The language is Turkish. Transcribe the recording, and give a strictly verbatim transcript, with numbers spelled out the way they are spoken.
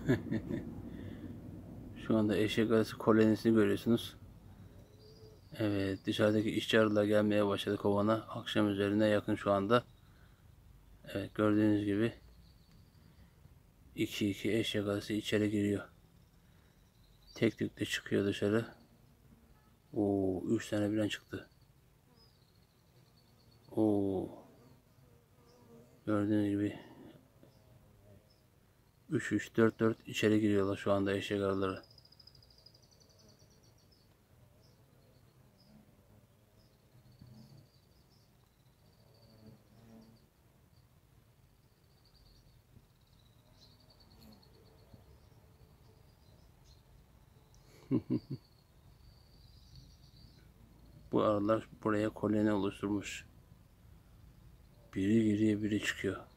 Şu anda eşek arısı kolonisini görüyorsunuz. Evet, dışarıdaki işçi arılar gelmeye başladı kovana. Akşam üzerine yakın şu anda. Evet, gördüğünüz gibi iki iki eşek arısı içeri giriyor. Tek tük de çıkıyor dışarı. Oo, üç tane birden çıktı. Oo, gördüğünüz gibi üç üç dört dört içeri giriyorlar şu anda eşek arıları. Bu arılar buraya koloni oluşturmuş. Biri giriyor, biri çıkıyor.